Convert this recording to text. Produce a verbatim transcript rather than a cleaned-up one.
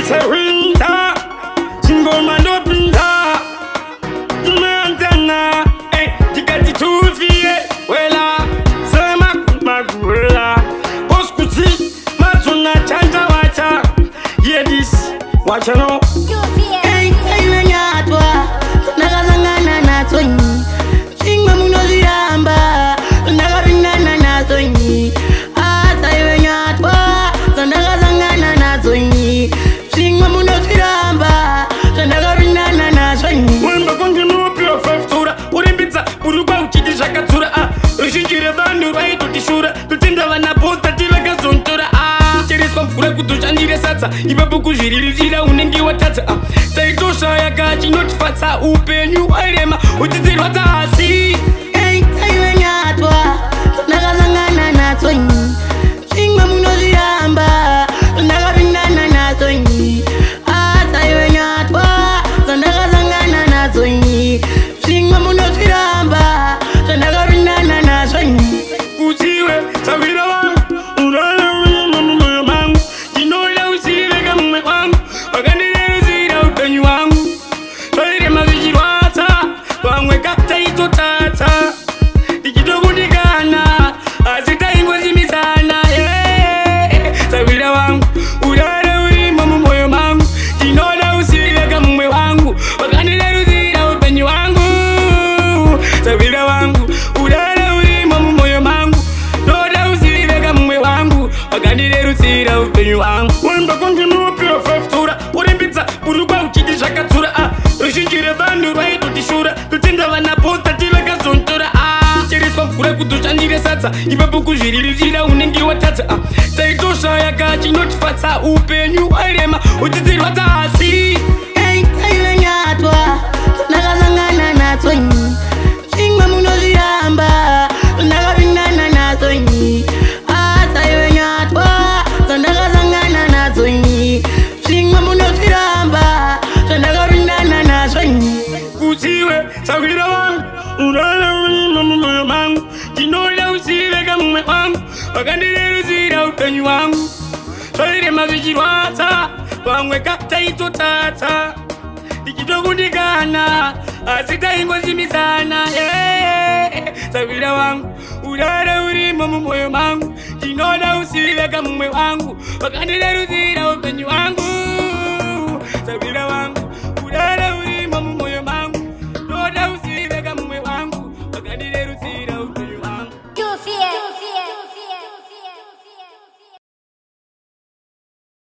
winter, singoma ndo pinza, imantana, eh, tikati tufie, wela, sema kumagula, poskuti, matuna chanja wacha, yeah this, wacha no. Hey, hey, wenyatwa, nakazangana na tonyi, singma muno ziramba, nakabinana na tonyi, ata wenyatwa, nakazangana na tonyi, singma muno ziramba, nakabinana na tonyi. Wemba kontinuo pio feftura, urimbitsa, urugwa uchidisha katsura, ah, ushinjire vanhu vaitotishura, tutinda vana posta tilaga zontora, ah, chereswa mvura kutoshandire satsa, ipapo kuzviririra unenge watatsa, ah, taitoshaya kachinotifatsa upenyu hwairema, uchidzirwa tasi. Hey, hey, wenyatwa, nakazangana na tonyi, singma muno ziramba, nakabinana na tonyi, ata wenyatwa, nakazangana na tonyi, singma muno ziramba, nakabinana na tonyi. Usiwe, sabira wangu, urala wima mumoyo mangu, jinola usiveka mume wangu, wakandile uzira upenyu wangu, twairema vichirwata, pamwe kataito tata, tikitokundikana, asitaingozimizana, yeah. Sabira wangu, urala wima mumoyo mangu, jinola usiveka mume wangu, wakandile uzira upenyu wangu, sabira wangu, urala wima mumoyo mangu, noda usiveka mume wangu, wakandile uzira upenyu wangu. Wemba kontinuo pio feftura, urimbitsa, urugwa uchidisha katsura, ah, ushinjire vanhu vaitotishura, tutinda vana posta tilaga zontora, ah, chereswa mvura kutoshandire satsa, ipapo kuzviririra unenge watatsa, ah, taitoshaya kachinotifatsa upenyu hwairema, uchidzirwa tasi. Hey, hey, wenyatwa, nakazangana na tonyi, singma muno ziramba, nakabinana na tonyi, ata wenyatwa, nakazangana na tonyi, singma muno ziramba, nakabinana na tonyi. Usiwe, sabira wangu, urala wima mumoyo mangu, jinola usiveka mume wangu, wakandile uzira upenyu wangu, twairema vichirwata, pamwe kataito tata, tikitokundikana, asitaingozimizana, yeah. Sabira wangu, urala urima mumoyo mangu, jinola usiveka mume wangu, wakandile uzira upenyu wangu, sabira